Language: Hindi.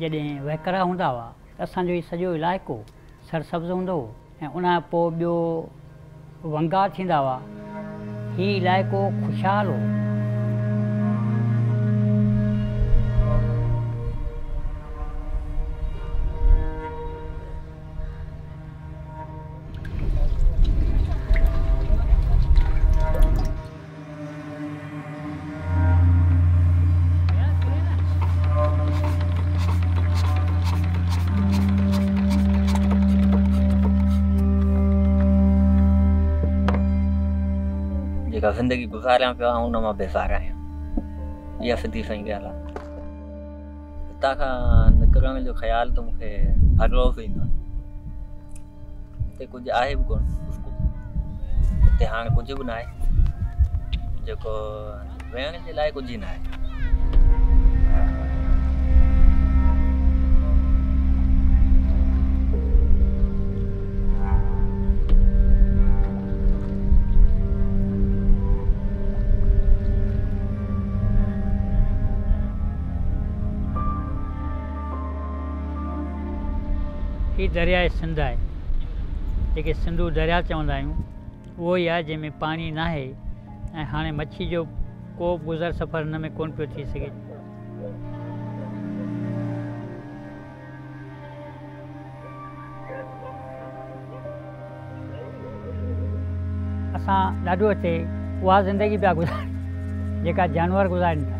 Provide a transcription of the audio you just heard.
जॾहिं वहिकरा हूंदा हुआ त असांजो हीउ सॼो इलाइक़ो सरसब्ज़ हूंदो हो ऐं उन खां पोइ ॿियो वंगा थींदा हुआ। हीउ इलाइक़ो ख़ुशहाल हो। जेका ज़िंदगी गुज़ारियां पियो आहियां उन मां बेज़ार आहियां। इहा सिधी सही ॻाल्हि आहे। हितां खां निकिरण जो ख़्यालु त मूंखे हर रोज़ु ईंदो आहे। हिते कुझु आहे बि कोन। हिते हाणे कुझु बि न आहे जेको वेहण जे लाइ कुझु ई न आहे। हीउ दरियाए सिंध आहे, जेके सिंधू दरिया चवंदा आहियूं, उहो ई आहे जंहिंमें पाणी न आहे ऐं हाणे मच्छी जो को बि गुज़र सफ़र हिन में कोन पियो थी सघे। असां ॾाढो हिते उहा ज़िंदगी पिया गुज़ारियूं जेका जानवर गुज़ारनि था।